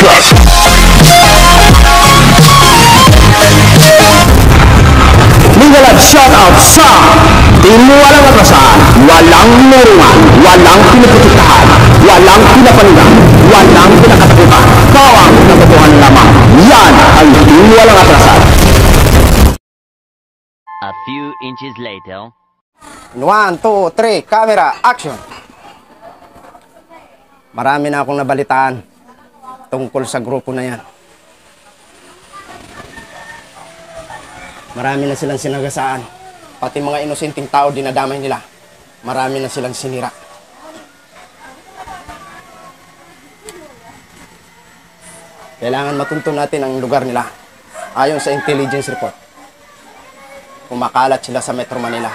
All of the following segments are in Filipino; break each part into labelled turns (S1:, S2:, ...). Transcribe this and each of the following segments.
S1: Legal shout out sa Team Walang Atrasan, walang murungan, walang pinaputitahan, walang pinapanigan, walang pinakatakutan. Kawang natutuhan lamang. Yan ang Team Walang Atrasan.
S2: A few inches later.
S3: 1, 2, 3, camera, action! Marami na akong nabalitaan tungkol sa grupo na yan. Marami na silang sinagasaan. Pati mga inosenteng tao dinadamay nila. Marami na silang sinira. Kailangan matunto natin ang lugar nila. Ayon sa intelligence report, kumakalat sila sa Metro Manila.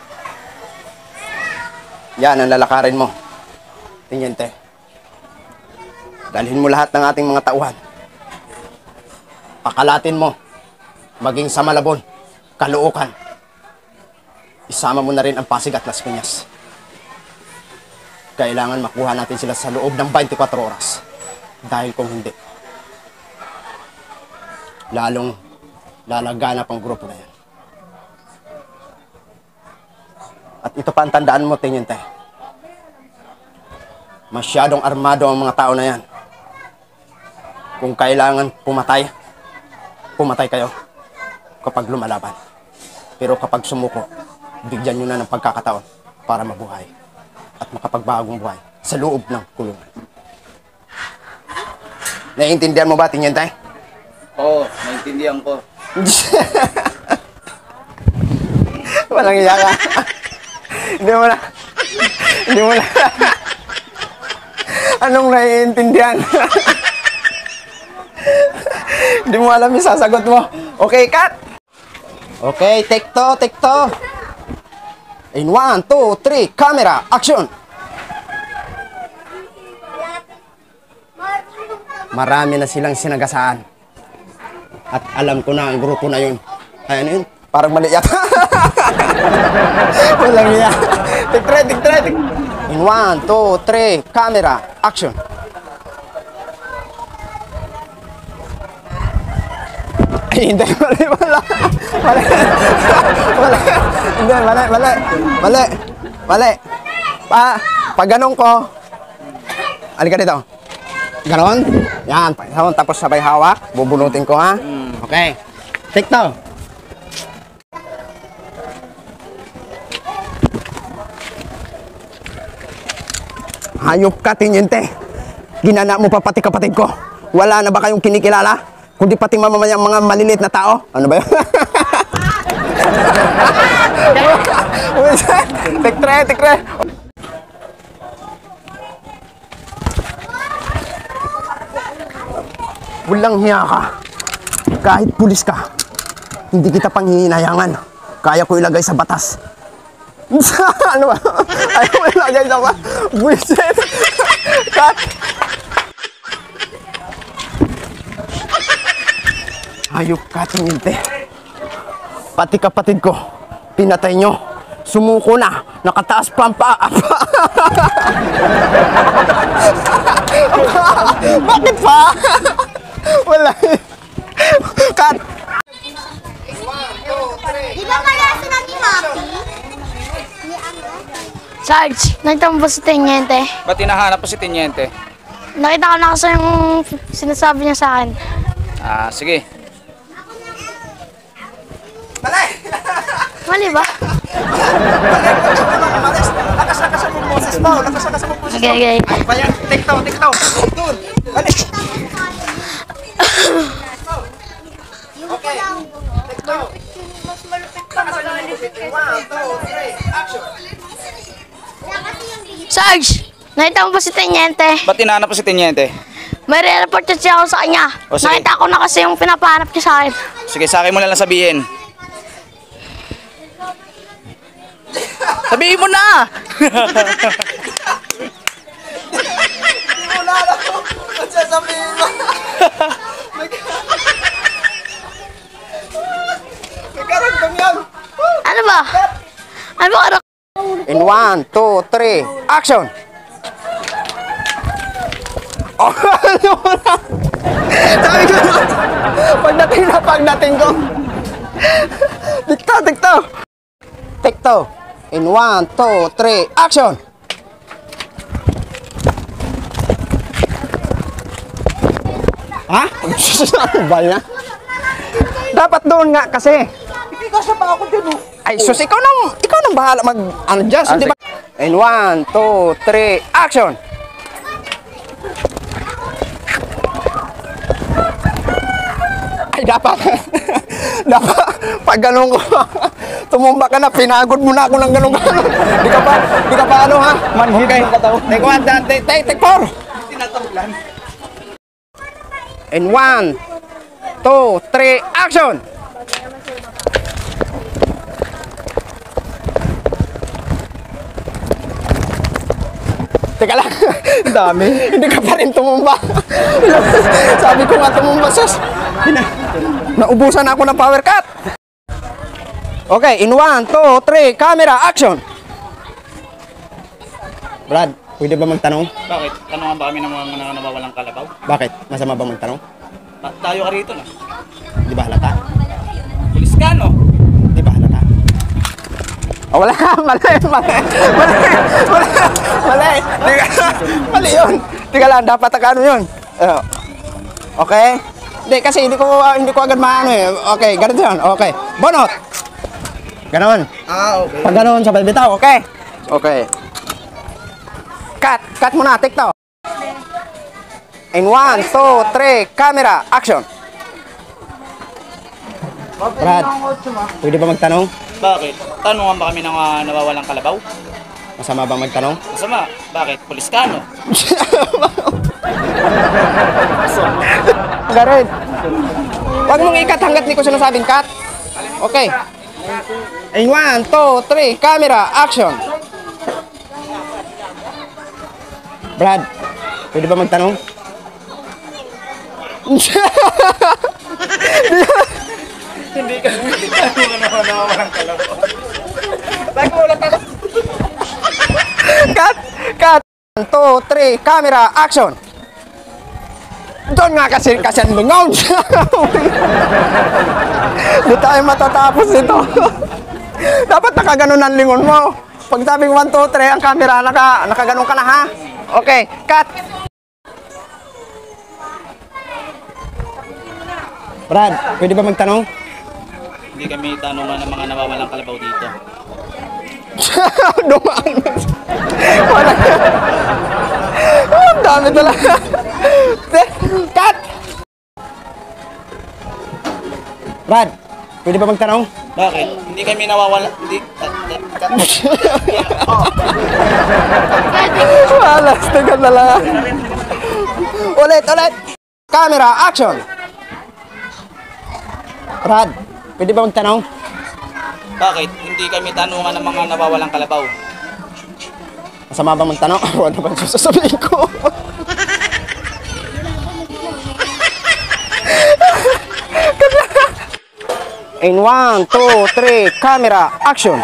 S3: Yan ang lalakarin mo, Teniente. Dalhin mo lahat ng ating mga tauhan. Pakalatin mo, maging sa Malabon, Caloocan. Isama mo na rin ang Pasig at Las Piñas. Kailangan makuha natin sila sa loob ng 24 oras. Dahil kung hindi, lalong lalaganap ang grupo na yan. At ito pa ang tandaan mo, Teniente. Masyadong armado ang mga tao na yan. Kung kailangan pumatay, pumatay kayo kapag lumalaban. Pero kapag sumuko, bigyan nyo na ng pagkakataon para mabuhay at makapagbagong buhay sa loob ng kulungan. Naiintindihan mo ba, Teniente?
S4: Oo, naiintindihan ko.
S3: Walang iya ka. Hindi mo na. Anong naiintindihan? Hindi mo alam yung sasagot mo. Okay, cut! Okay, take to. In 1, 2, 3, camera, action! Marami na silang sinagasaan. At alam ko na ang grupo na yun. Ay, ano yun? Parang mali yata. Walang iya. Tik. In 1, 2, 3, camera, action! Ay, hindi, mali. Hindi, mali. Pag ganun ko, alika dito. Ganon? Yan, tapos sabay hawak, bubunutin ko, ha? Okay. Take to. Hayop ka, Teniente. Ginana mo pa pati kapatid ko. Wala na ba kayong kinikilala? Kundi pati mamamayang mga maliliit na tao. Ano ba yun? Tikre. Walang hiya ka. Kahit pulis ka, hindi kita panghihinayangan. Kaya ko ilagay sa batas. Ano ba? Ayaw ko ilagay sa batas. Bullshit. Cut. Hayop ka, Teniente. Pati kapatid ko, pinatay nyo. Sumuko na. Nakataas pa ang paa. Bakit pa? Wala. Cut!
S5: Di ba malasa na ni Happy?
S6: Sarge, nakita mo ba si Teniente?
S4: Ba't hinahanap po si Teniente?
S6: Nakita ko na kasi yung sinasabi niya sa akin.
S4: Sige.
S6: Mali ba?
S3: Lakas ang boses mo.
S6: Okay.
S3: Bayan, take to. Doon. Balik. Okay. Take to.
S5: Mas malupit pa magalit.
S3: 1, 2, 3, action.
S6: Sarge, nakita mo ba si Teniente?
S4: Ba't hinahanap po si Teniente?
S6: May re-report siya ako sa kanya.
S4: O, sige.
S6: Nakita ko na kasi yung pinapahanap niya sa akin.
S4: Sige, sa akin mo na lang sabihin. Sabihin mo na!
S3: Wala na ko. Ang sasabihin mo. Nagkaragdang yan.
S6: Ano ba? Ano ba?
S3: In 1, 2, 3, action! Oh, ano na? Pagdating ko. Tikto, tikto. Tikto. In 1, 2, 3, action! Ha? Ano ba yan? Dapat doon nga kasi.
S1: Hindi kasi pa ako dyan.
S3: Ay, sus, ikaw nang bahala mag, ano dyan, di ba? In 1, 2, 3, action! Ay, dapat. Dapat, pag ganun ko, tumumba ka na, pinagod mo na ako ng ganun. Di ka pa ano ha? Okay. Take 1, take 4. In 1, 2, 3, action! Teka lang. Dami. Hindi ka pa rin tumumba. Sabi ko nga tumumba, sus. Naubusan ako ng power cut. Okay, in 1, 2, 3, camera, action! Brad, pwede ba magtanong?
S4: Bakit? Tanungan ba kami ng mga nawawalang kalabaw?
S3: Bakit? Masama ba magtanong?
S4: Tayo ka rito na.
S3: Di ba halata?
S4: Pulis ka, no?
S3: Di ba halata? Oh, wala. Mali. Mali yun. Tika lang, dapat ano yun. Okay? Hindi, kasi hindi ko agad maano eh. Okay, ganito yun. Okay. Bonot. Ganon.
S1: Okay.
S3: Pag ganon, sabay bitaw. Okay? Okay. Cut muna. TikTok. In 1, 2, 3, camera, action. Brad, pwede ba magtanong?
S4: Bakit? Tanungan ba kami ng nawawalang kalabaw?
S3: Masama bang magtanong?
S4: Masama. Bakit? Pulis ka, no?
S3: Gared. Huwag mong ikat hanggat di ko sinasabing cut. Okay. In 1, 2, 3, camera, action. Brad, pwede ba magtanong?
S4: Hindi ka nawawalang kalabaw. Nagulat ako.
S3: Cut. 1, 2, 3, camera, action. Doon nga kasi ang lingaw. Di tayo matatapos ito. Dapat nakaganon ang lingon mo. Pag sabing 1, 2, 3, ang camera, nakaganon ka na ha. Okay, cut. Brad, pwede ba magtanong?
S4: Hindi kami tanungan ng mga nawawalang kalabaw dito.
S3: Dumaan. Wala. Ang dami talaga. Cut! Brad, pwede ba magtanong?
S4: Bakit? Hindi kami nawawala. Hindi.
S3: Wala, sticker na lang. Ulit. Camera, action! Brad, pwede ba magtanong?
S4: Bakit? Hindi kami tanungan ng mga nawawalang kalabaw.
S3: Masama ba magtanong? Ano ba sasabihin ko? In 1, 2, 3, camera, action!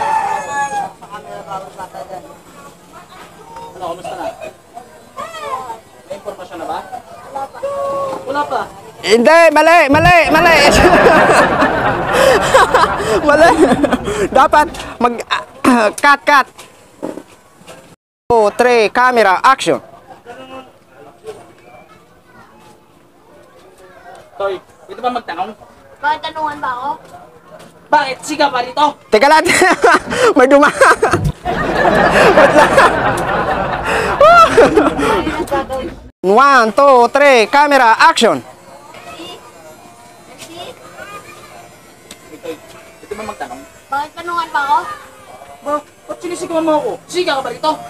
S4: Ano, kumusta na? May impormasyon na ba? Wala pa.
S3: Hindi, mali. Mali. Dapat cut. 2, 3, camera, action.
S4: Toy, pwede ba magtanong?
S5: Bakit tanungan ba ako?
S4: Bakit? Sigaw ba rito?
S3: Teka lang. May duma. Wait lang. 1, 2, 3, camera, action.
S4: Pwede ba magtanong?
S5: Bakit tanungan ba ako?
S4: Ba't sinisigawan mo ako? Sigaw ba rito?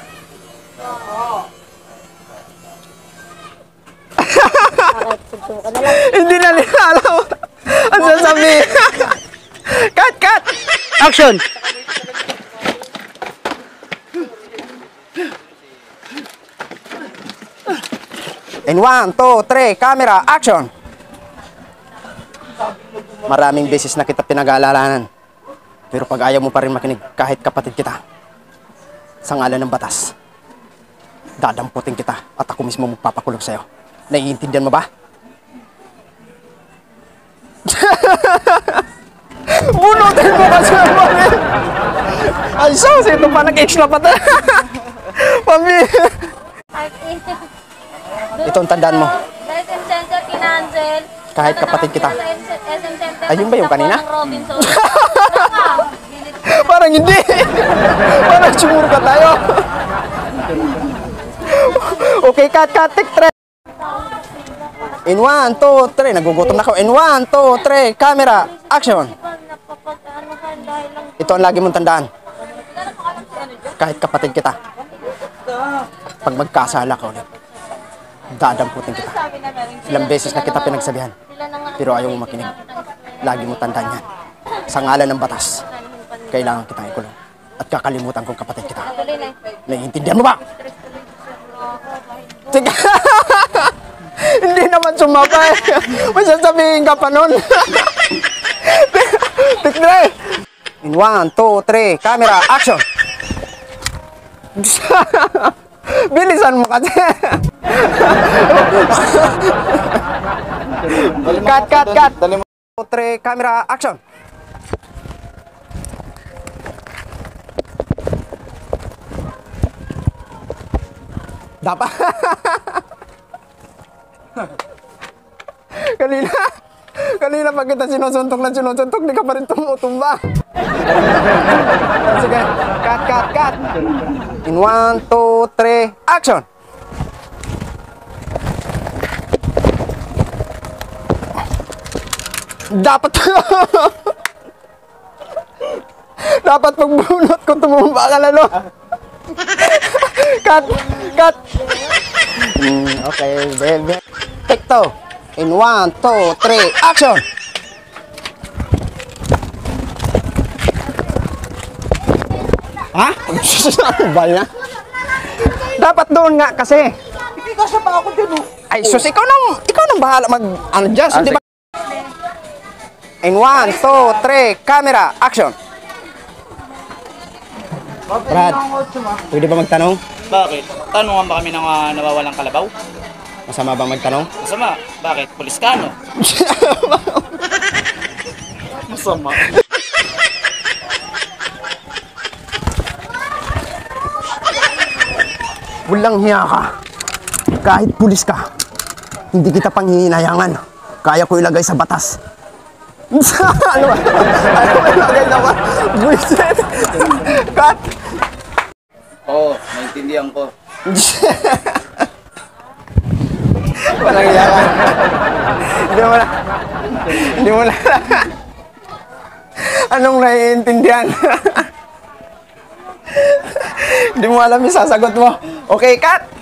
S3: Hindi na nila alam. Ang sasabihin. Cut. Action. In 1, 2, 3, camera, action. Maraming beses na kita pinag-aalalanan. Pero pag ayaw mo pa rin makinig kahit kapatid kita, sa ngalan ng batas, dadamputin kita at ako mismo magpapakulong sa'yo. Naiintindihan mo ba? mo kasi naman eh. Ay, sus, ito pa nag-extra pa tayo. Pambi. Ito ang tandaan mo.
S5: SM Center, Kinansel.
S3: Kahit kapatid kita.
S5: SM Center.
S3: Ayun ba yung kanina?
S5: Ng Robinson.
S3: Parang hindi. Parang sumur ka tayo. Okay, cut, take 3. In 1, 2, 3. Nagugutom na ako. In 1, 2, 3. Camera, action. Ito ang lagi mong tandaan. Kahit kapatid kita. Pag magkasala ka ulit, dadamputin kita. Ilang beses na kita pinagsabihan. Pero ayaw mo makinig. Lagi mo tandaan yan. Sa ngalan ng batas, kailangan kitang ikulong. At kakalimutan kong kapatid kita. Naiintindihan mo ba? Sige. Hindi naman sumabay. May sasabihin ka pa nun. Tikre. In 1, 2, 3. Camera, action. Bilisan mo kasi. Cut.
S4: Dali mo.
S3: 2, 3. Camera, action. Dapat. Kanina pag kita sinusuntok, di ka pa rin tumutumba. Sige, cut. In 1, 2, 3, action! Dapat pagbunot ko tumumba ka lalo. Cut. Okay, baby. Take 2. In 1, 2, 3, action! Ha? Ano ba yan? Dapat doon nga kasi.
S4: Hindi ka siya pa ako dyan, oh.
S3: Ay, sus, ikaw nang bahala mag-adjust, di ba? In 1, 2, 3, camera, action! Brad, pwede ba magtanong?
S4: Bakit? Tanungan ba kami ng nawawalang kalabaw?
S3: Masama ba magtanong?
S4: Masama. Bakit? Pulis ka, no? Masama.
S3: Walang hiya ka. Kahit pulis ka, hindi kita panghihinayangan. Kaya ko ilagay sa batas. Ano ba? Ano ba ilagay na ba? Buisit! Cut!
S4: Oo, naintindihan ko.
S3: Walang hiya ka. Hindi mo na. Anong naiintindihan? Hindi mo alam yung sasagot mo. Okay, cut!